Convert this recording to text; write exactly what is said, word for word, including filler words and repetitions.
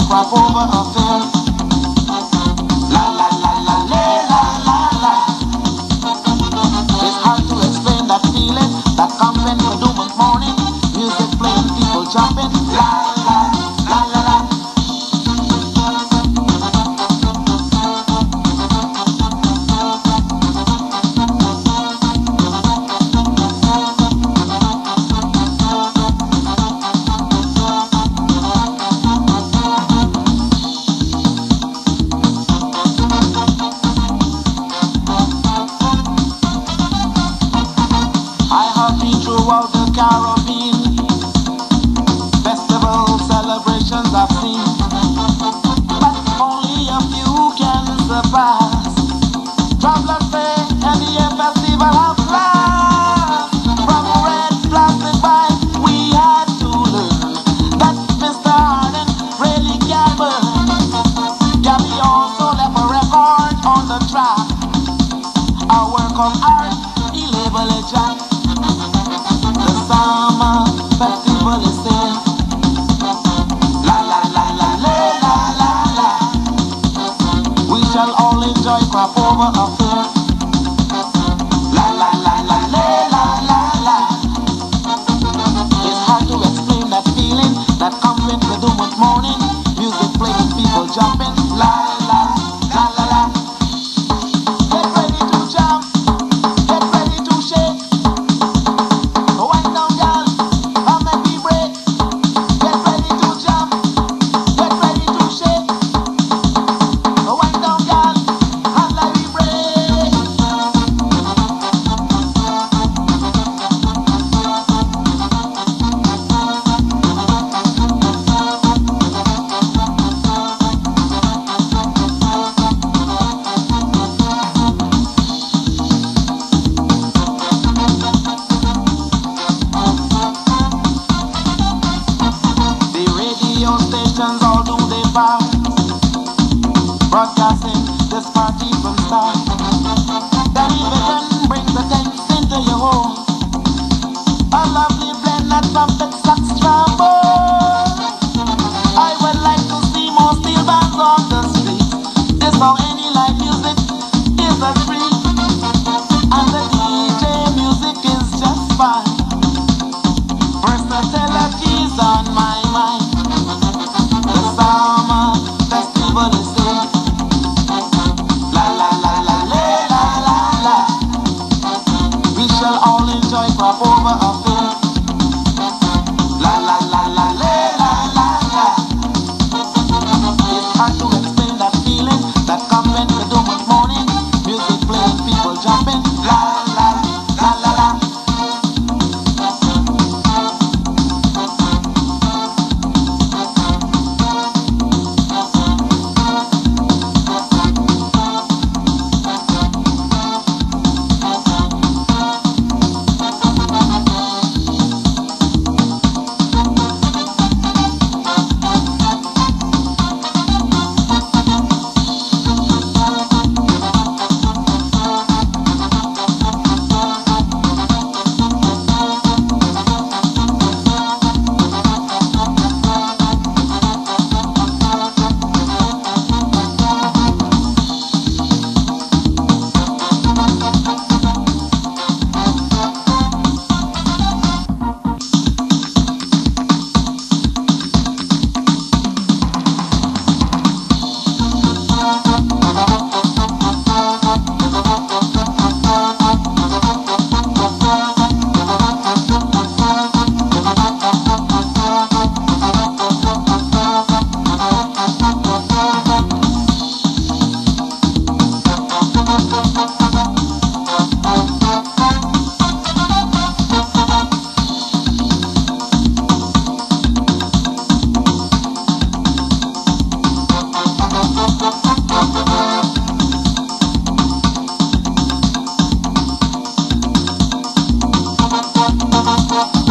crop over a field. La la la la la la la la. It's hard to explain that feeling that comes when you do this morning. Music playing, people jumping. La la la la la. Throughout the Caribbean, festival celebrations I've seen, but only a few can surpass. Travelers say every year festival have class. From red plastic bag, we had to learn that Mister Harden really can burn. Gabby also left a record on the track. Our work of art, he labeled it Jack. Summer festival is here. La la la la la la la la. We shall all enjoy crop over a fair. La la la la la la la la. It's hard to explain that feeling that comes when we do much morning. Music playing, people jumping. La la la la la. Get ready to jump. Get ready to shake. Stations all do their part, broadcasting this party from start. Television brings the things into your home. A lovely blend of trumpet, sax, trombone. I would like to see more steel bands on the street. This or any live music is a treat, and the D J music is just fine. Versatility is on my mind. Summer festival is here. La la la la la la la la. We shall all enjoy crop over a field. La la la la la la la la. It's hard to explain that feeling that comes when we do much morning. Music playing, people jumping. La la la la la. We'll be right back.